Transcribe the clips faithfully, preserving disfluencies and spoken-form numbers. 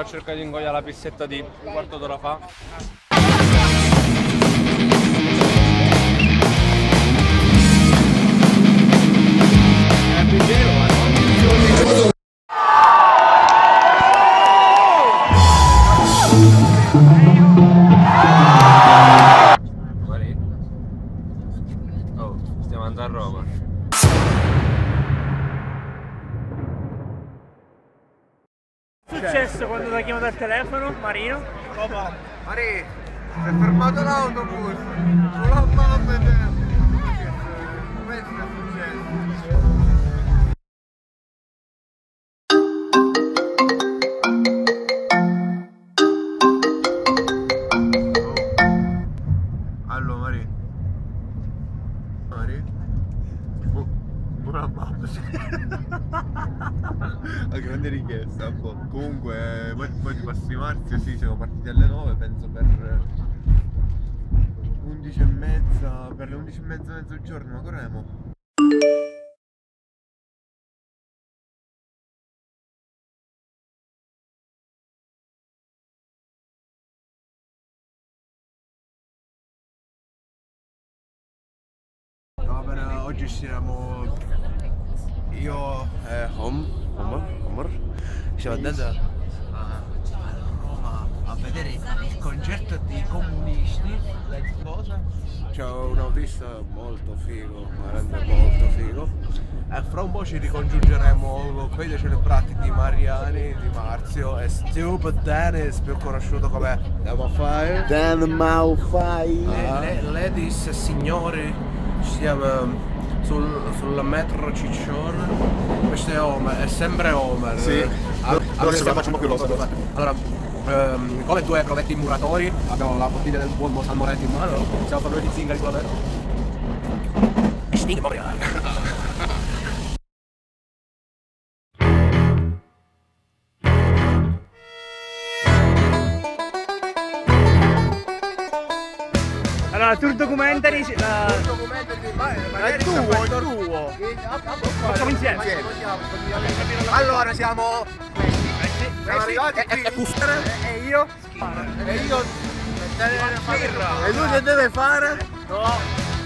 ho cercato di ingoiare la pissetta di un quarto d'ora fa. Oh, stiamo andando a Roma. Che è successo quando ti ha chiamato al telefono, Marino? Papà, Mari, si è fermato l'autobus! Non l'ho mai vedere! Questo è successo! Allora Mari, Mari, Bu buona mamma. La grande richiesta un po'. Comunque poi, poi ti passi Marzio, sì, siamo partiti alle nove, penso per undici e mezza, per le undici e mezza mezzogiorno, ma corremo. Va bene, oggi siamo io e Om, Omar, Omar, siamo andati a, a Roma a vedere il concerto dei comunisti. Cosa? C'è un autista molto figo, veramente molto figo. E fra un po' ci ricongiungeremo con quelli celebrati di Mariani, di Marzio e Stupid Dennis, più conosciuto come Dan Maufai. Dan Maufai. Le, ladies e signori, siamo sul, sulla metro Ciccione. Questo è Homer, è sempre Homer. Sì. Allora, allora se facciamo più cosa. Allora, ehm, come due provetti muratori, abbiamo la bottiglia del buon Salmoretti in mano, siamo per due zingari sulla metro. E stinche Montreal. Allora, tour documentary, la... È tuo, è tuo. facciamo insieme. Allora siamo siamo arrivati qui E io? e io E lui che deve fare? no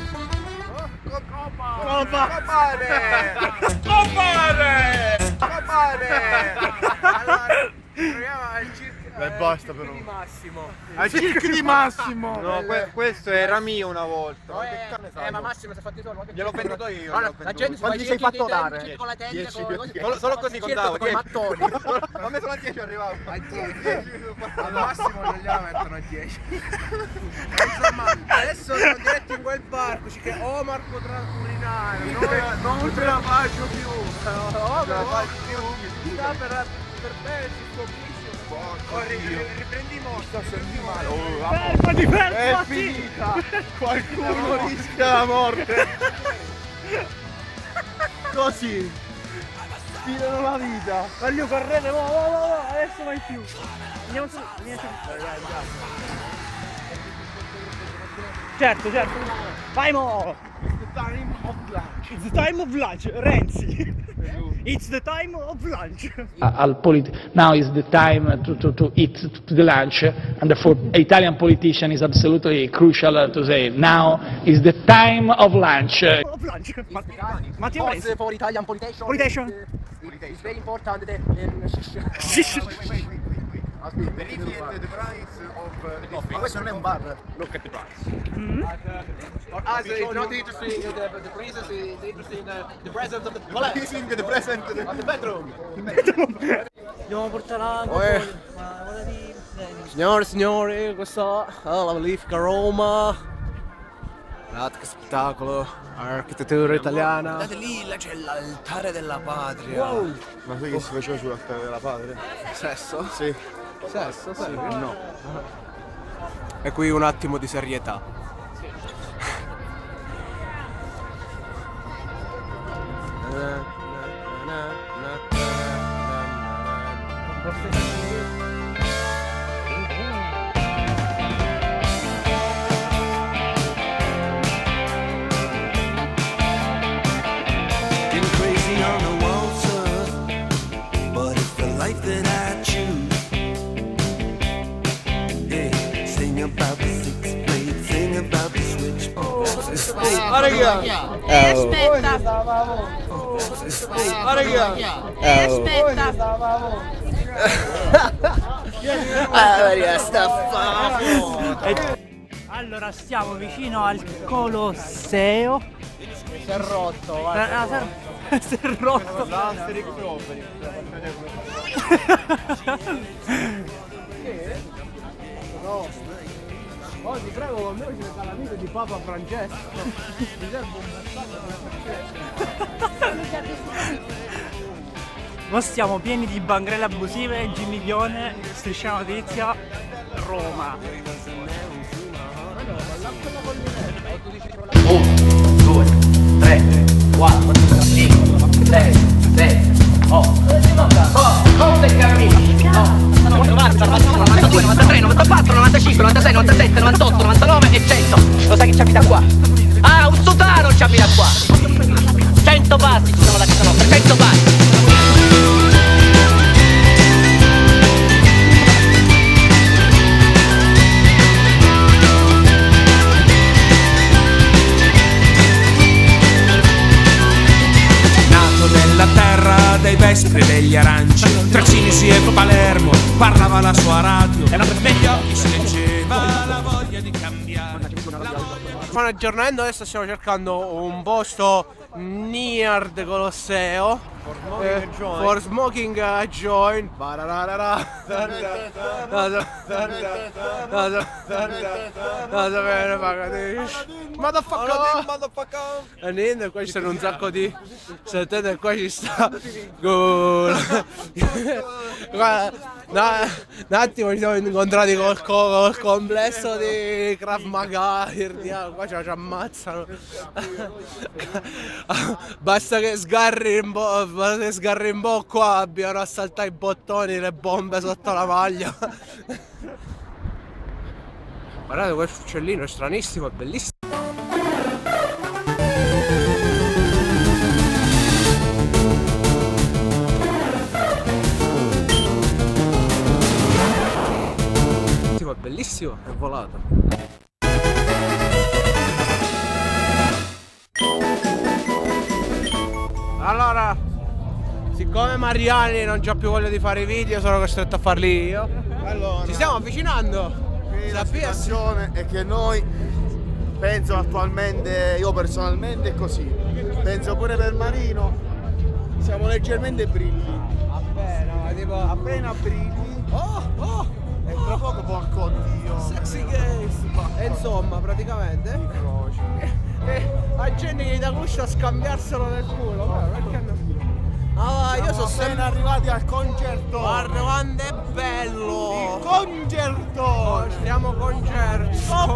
Copa! Copare! Copare! Copare! Allora, proviamo al circo. Dai, basta però. Di Massimo. Al circo di Massimo! No, que questo era mio una volta. No, eh, eh, ma Massimo si è fatto i soldi. Gliel'ho venduto io. Allora, gliel'ho la venduto. gente si Quanti fa sei fatto i dare? giri con la tenda, dieci, con cose. Solo, solo così Circo contavo. con i mattoni. A me solo a dieci arrivavo. A dieci. Al massimo non gliela mettono a dieci. Insomma, adesso siamo diretti in quel parco, che Omar potrà urinare. Noi non ce la faccio più. Omar non ce la faccio più. Sta per per bene, si scoprisce. Corri, riprendi mossa, senti male. Fermati, È fermati! finita! Qualcuno rischia la morte! Così! Tirano la vita! Voglio correre, va, va, va, va, adesso vai più! Andiamo su, andiamo su. Certo, certo. Vai mo! It's the time of lunch! It's the time of lunch, Renzi! It's the time of lunch! Al polit now is the time to, to, to eat to the lunch, and therefore Italian politician is absolutely crucial to say now is the time of lunch. Of lunch! Ma Matteo Renzi! For Italian politician. Politician. It's very important that Verificate the price of the coffee. Ma questo non è un bar. Look at the price. Mm-hmm. For us, it's not interesting in the, the prices, it's interesting in uh, the presence of the Using the present of the bedroom. Dobbiamo portare la Uè. Signore e signori, questa è la magnifica Roma. Guardate che spettacolo, architettura italiana. Guardate lì, là c'è l'altare della patria. Wow. Ma sai che si faceva sull'altare della patria? Sesso? Sì. Sesso, sì. No. E qui un attimo di serietà. Getting crazy on the waltz, but it's the life that I choose. raga. Eh, aspetta. Ah, raga. Eh, aspetta. Ah, Maria, sta famo. Allora stiamo vicino al Colosseo. Si è rotto, Ah, si è rotto. L'Asterix Properi. No. Oh, ti prego, con noi c'è la vita di Papa Francesco. Mi serve un messaggio. Noi stiamo pieni di bangrelle abusive, Jimmy Ghione, Striscia Notizia, Roma. uno, due, tre, quattro, cinque, sei, sette, otto, conte cammini, novanta, novantadue, novantatré, novantaquattro, novantacinque, novantasei, novantasette, novantotto, novantanove e cento. Lo sai che ci abita qua? Ah, un sudano ci abita qua. cento passi ci sono da casa nostra, cento passi. Dei vespri e degli aranci, tra Cinisi e Palermo parlava la sua radio, negli occhi si leggeva la voglia di cambiare. Stiamo aggiornando, adesso stiamo cercando un posto near the Colosseo. Eh, for smoking a joint. Motherfucker. E niente, qua ci sono un sacco di. Sentite, qua ci sta. Guarda, un attimo ci siamo incontrati col, col complesso di Krav Maga. Qua ci ammazzano. Basta che sgarri un po'. Se sgarri un po' qua abbiano assaltato i bottoni, le bombe sotto la maglia. Guardate, questo uccellino è stranissimo, è bellissimo. È bellissimo, è volato. Allora, siccome Mariani non c'ha più voglia di fare i video, sono costretto a farli io. Allora, ci stiamo avvicinando. La situazione è che noi, penso attualmente, io personalmente è così. Penso pure per Marino, siamo leggermente brilli. Appena, tipo... Appena brilli. Oh, oh! E tra poco porco Dio. Sexy games. E insomma, praticamente. Eh, ha gente che gli dà gusto a scambiarselo nel culo. Perché no? Ah, io sono sempre arrivati al concerto. Guarda quanto è bello! Il concerto! Stiamo concerto!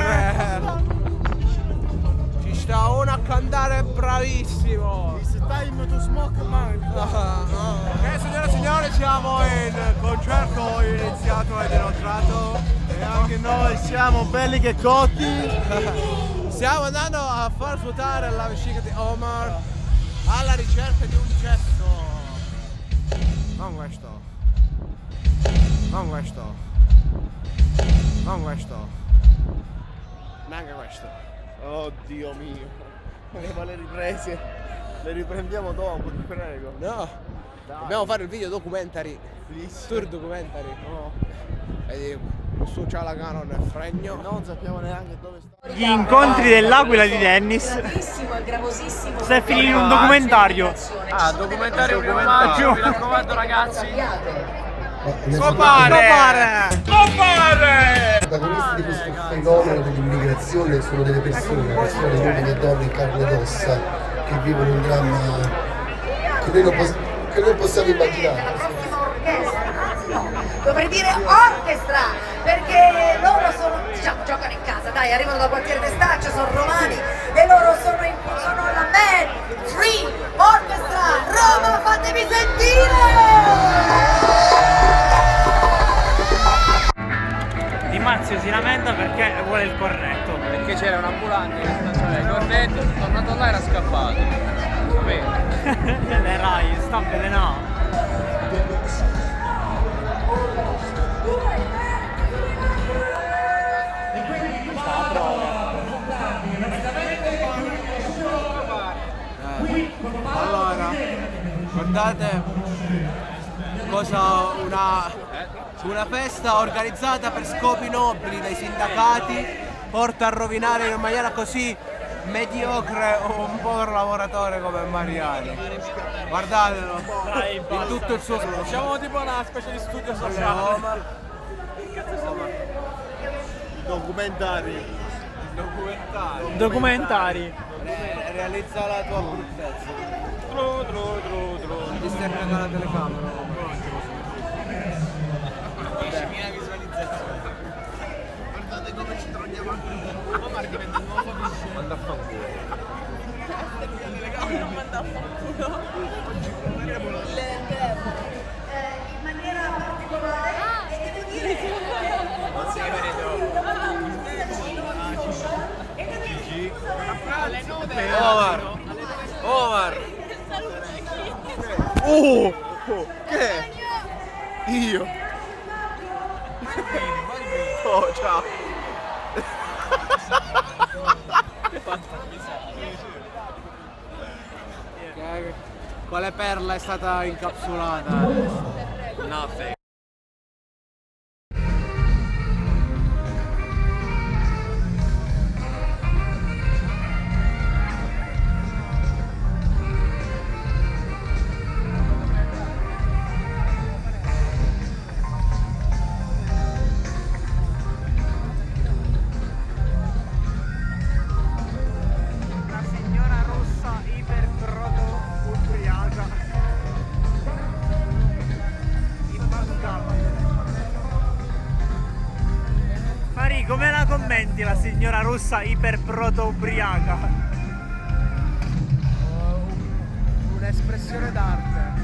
Ci sta uno a cantare bravissimo! It's time to smoke, man! Ok, signore e signori, siamo in concerto iniziato ed inoltrato. E anche noi siamo belli che cotti! Stiamo andando a far svuotare la vescica di Omar alla ricerca di un cesso. Non questo. Non questo. Non questo. Neanche questo. Oddio mio. Ma le riprese. Le riprendiamo dopo, ti prego. No. Dai. Dobbiamo fare il video documentary. Please. Tour documentary. No. Vedi, questo c'ha la Canon nel fregno. Non sappiamo neanche dove sta. Gli incontri dell'Aquila di tennis. Stai finendo un documentario. Ah, documentario più omaggio, mi raccomando ragazzi. Scopare! Scopare! I protagonisti di questo fenomeno dell'immigrazione sono delle persone, persone uomini e donne in carne ed ossa che vivono un dramma che noi non, poss che non possiamo immaginare. Dovrei dire orchestra, perché loro sono, diciamo, giocano in casa, dai, arrivano dal quartiere d'Estaccio, sono romani e loro sono, in, sono la Man Free Orchestra Roma, fatemi sentire! Di Marzio si lamenta perché vuole il corretto. Perché c'era un ambulante che stava il corretto, sono tornato là e era scappato. Va bene. Le Rai, sta avvelenato. Guardate cosa una, una festa organizzata per scopi nobili dai sindacati porta a rovinare in maniera così mediocre un povero lavoratore come Mariani. Guardatelo, in tutto il suo splendore. Facciamo tipo una specie di studio sociale. Documentari. Documentari. Documentari. Re- realizza la tua bruttezza. Tru, tru, tru, tru. Ti stai prendendo la telecamera. diecimila visualizzazioni. Guardate come ci troviamo anche. Omar diventa il nuovo vice. Manda a fanculo. Manda a fanculo. In maniera particolare. Devo dire che Non si vede Omar! Omar! Oh! Oh! Che è? Io! Oh, ciao! Quale perla è stata incapsulata? Nothing. Come la commenti la signora russa iperproto ubriaca? Uh, Un'espressione d'arte.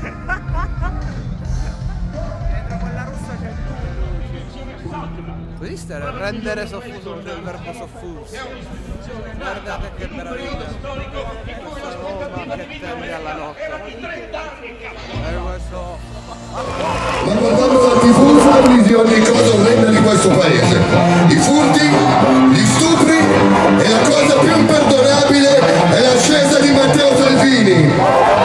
Dietro quella russa c'è tutto. Esiste rendere soffuso il verbo soffuso. Guardate che meraviglia. Questa Roma che tende alla notte. E questo. Ma guardando dal tifoso la visione di cosa orrenda di questo paese. I furti, gli stupri e la cosa più imperdonabile è l'ascesa di Matteo Salvini.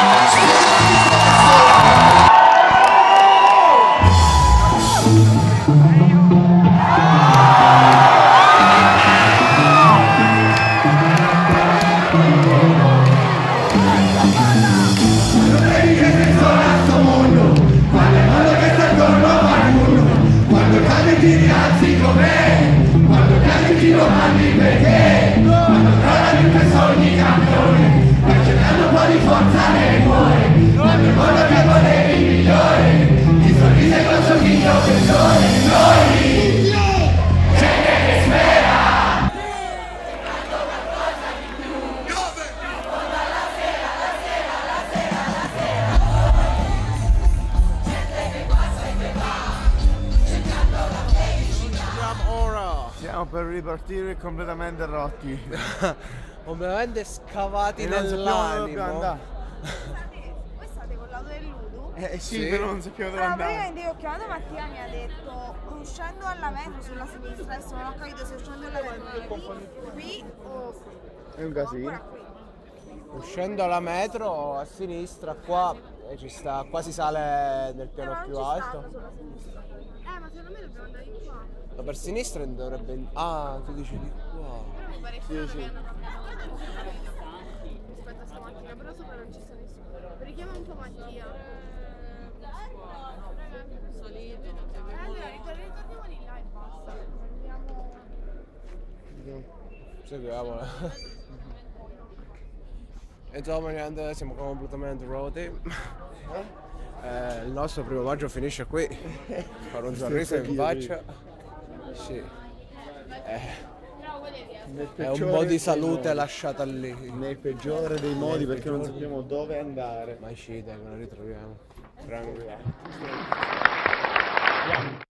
Stiamo per ripartire completamente rotti. Completamente scavati E non sappiamo dove dobbiamo nell'animo. andare. Voi state con l'auto del Ludo? Eh sì, Sì. però non sappiamo dove Allora, andare. praticamente io ho chiamato Mattia, mi ha detto uscendo alla metro sulla sinistra, adesso non ho capito se uscendo alla metro qui o È un ancora casino. qui. Uscendo alla metro a sinistra qua e ci sta, qua si sale nel Eh, piano ma non più ci stanno alto. sulla sinistra. Eh, ma secondo me dobbiamo andare di qua. Ma per sinistra dovrebbe. Ah, tu dici di qua. Però mi pare Sì, strano sì. che hanno cambiato rispetto a stamattina, però sopra non ci sta nessuno. Richiama un po' Mattia. Solite, non ti avevo. Allora, ritorniamo di là e basta. Andiamo. Seguiamola. Insomma, niente, siamo completamente roti. Eh, il nostro primo maggio finisce qui. Con un sorriso in faccia. Sì. Eh, Nel è un peggiore po' di dei salute modi. lasciata lì. Nel peggiore dei modi Nel perché non peggiore. sappiamo dove andare. Ma ci dai, che la ritroviamo. Tranquillo.